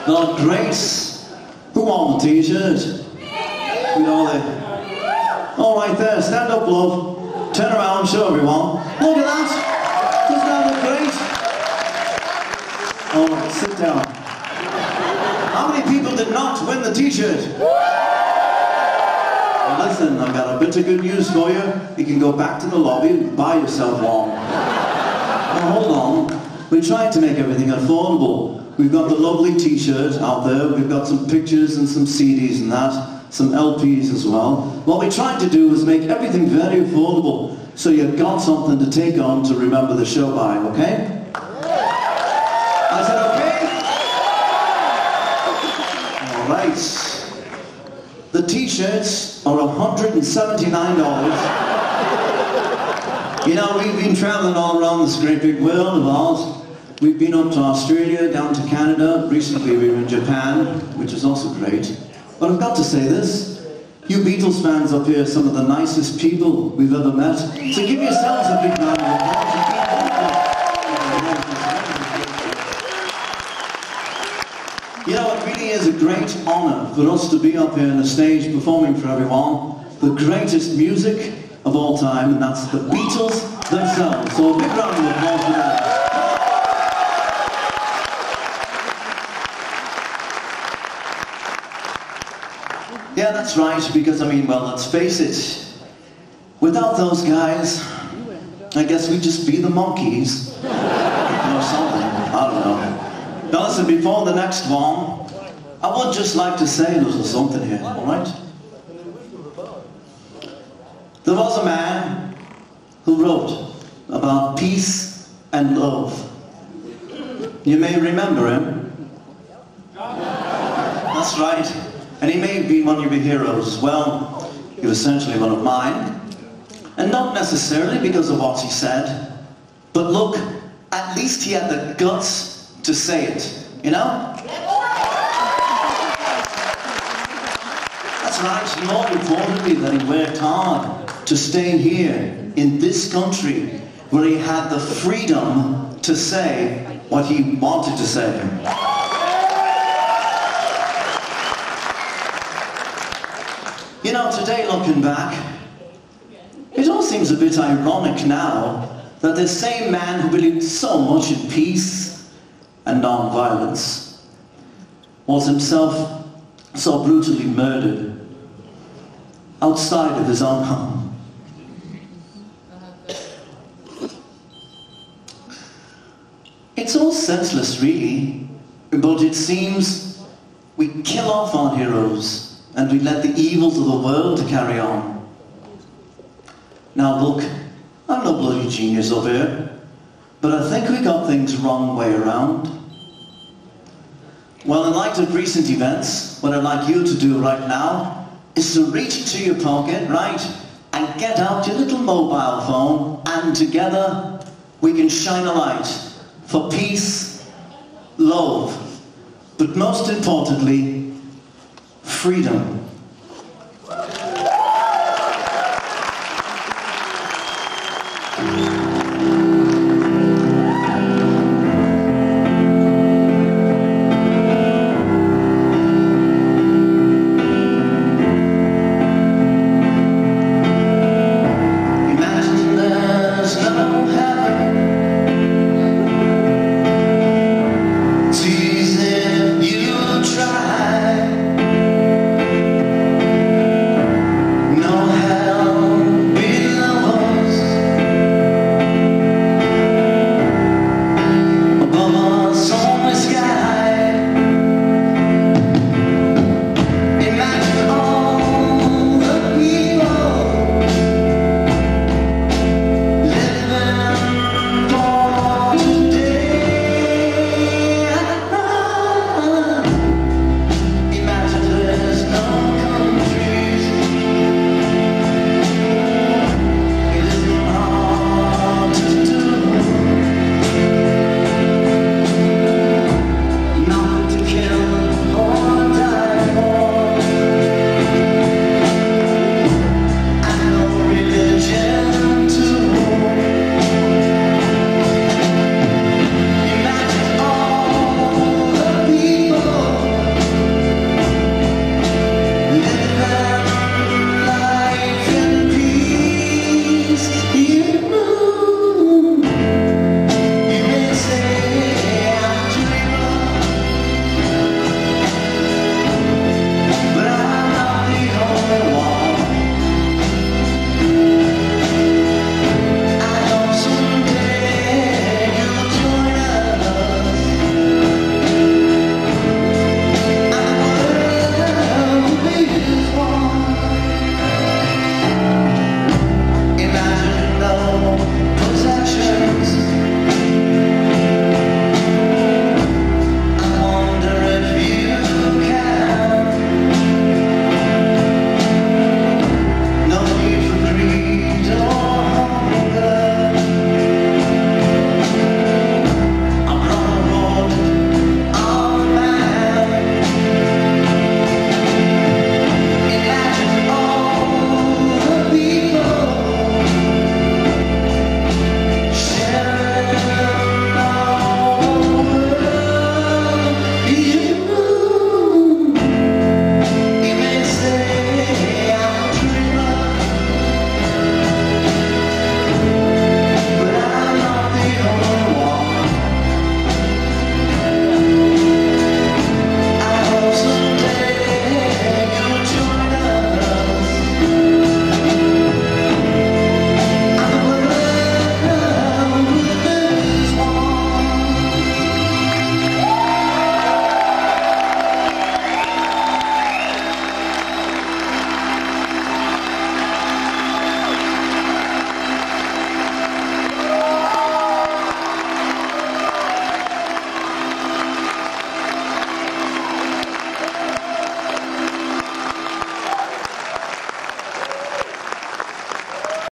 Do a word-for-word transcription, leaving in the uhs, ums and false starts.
Not great. Who won the t-shirt? You know they. All right there, stand up, love. Turn around, show everyone. Look at that. Doesn't that look great? All right, sit down. How many people did not win the t-shirt? Well, listen, I've got a bit of good news for you. You can go back to the lobby and buy yourself one. Now, hold on. We're trying to make everything affordable. We've got the lovely t-shirt out there. We've got some pictures and some C Ds and that. Some L Ps as well. What we're trying to do is make everything very affordable. So you've got something to take on to remember the show by, okay? I said okay? All right. The t-shirts are one hundred seventy-nine dollars. You know, we've been traveling all around this great big world of ours. We've been up to Australia, down to Canada. Recently we were in Japan, which is also great. But I've got to say this. You Beatles fans up here are some of the nicest people we've ever met. So give yourselves a big round of applause. You know, it really is a great honour for us to be up here on the stage performing for everyone the greatest music of all time, and that's the Beatles themselves. So a big round of applause for that. Yeah, that's right, because I mean, well, let's face it, without those guys, I guess we'd just be the Monkees, or something, I don't know. Now listen, before the next one, I would just like to say a little something here, alright? There was a man who wrote about peace and love. You may remember him. That's right. And he may be one of your heroes as well. He was essentially one of mine. And not necessarily because of what he said, but look, at least he had the guts to say it, you know? That's right, and more importantly that he worked hard to stay here in this country where he had the freedom to say what he wanted to say. You know, today looking back, it all seems a bit ironic now that this same man who believed so much in peace and non-violence was himself so brutally murdered outside of his own home. It's all senseless, really, but it seems we kill off our heroes and we let the evils of the world to carry on. Now look, I'm no bloody genius over here, but I think we got things wrong way around. Well, in light of recent events, what I'd like you to do right now is to reach into your pocket, right, and get out your little mobile phone, and together we can shine a light for peace, love, but most importantly, freedom. Thank you.